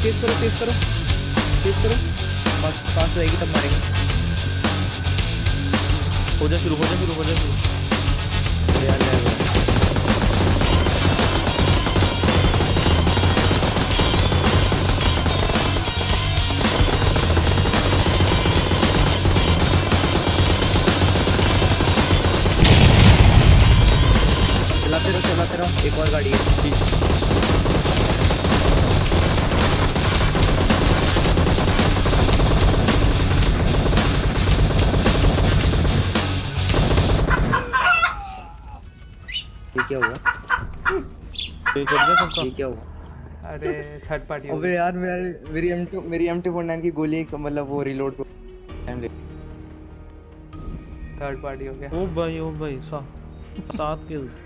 Chess करो chess करो chess करो। पास रहेगी तब मारेंगे। हो जा शुरू, हो जा शुरू, हो जा शुरू। यार चलाते रहो। एक और गाड़ी है। ये क्या हुआ? ये कर दे सबका। ये क्या हुआ? अरे थर्ड पार्टी। अबे यार मेरी M249 की गोली मतलब वो रिलोड को टाइम ले। थर्ड पार्टी हो गया। ओ भाई 7 किल्स।